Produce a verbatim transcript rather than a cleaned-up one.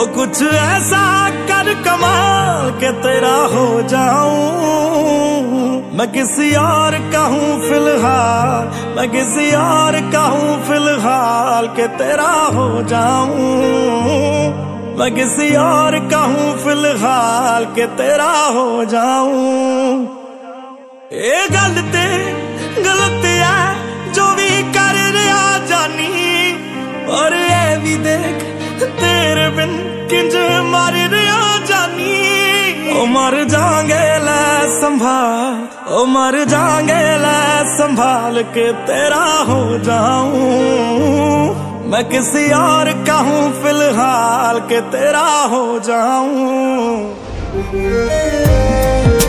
कुछ ऐसा कर कमाल के तेरा हो जाऊं। मैं किसी और का हूँ फिलहाल, मैं किसी और का हूँ फिलहाल के तेरा हो जाऊं। मैं किसी और का हूँ फिलहाल के तेरा हो जाऊं। ये गल ते गलत है जो भी कर रहा जानी, और ये भी देख तेरे बिन किंज मर रहा जानी। ओ मर जाएंगे लै संभाल, ओ मर जाएंगे लै संभाल के तेरा हो जाऊं। मैं किसी और का हूँ फिलहाल के तेरा हो जाऊं।